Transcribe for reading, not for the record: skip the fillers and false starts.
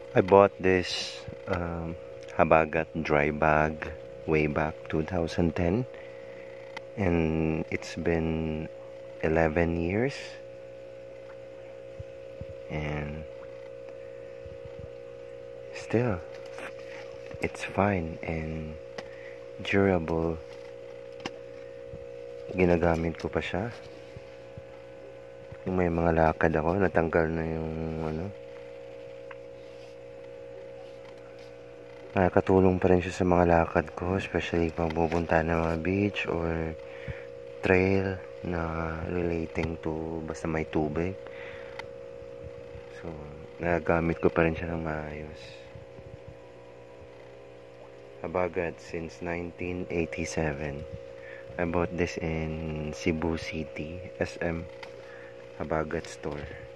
I bought this Habagat dry bag way back 2010, and it's been 11 years, and still it's fine and durable. Ginagamit ko pa siya. Kung may mga lakad ako, natanggal na yung nakakatulong pa rin siya sa mga lakad ko, especially pag pupunta ng mga beach or trail na relating to basta may tubig. So, nagagamit ko pa rin siya ng maayos. Habagat since 1987. I bought this in Cebu City, SM Habagat store.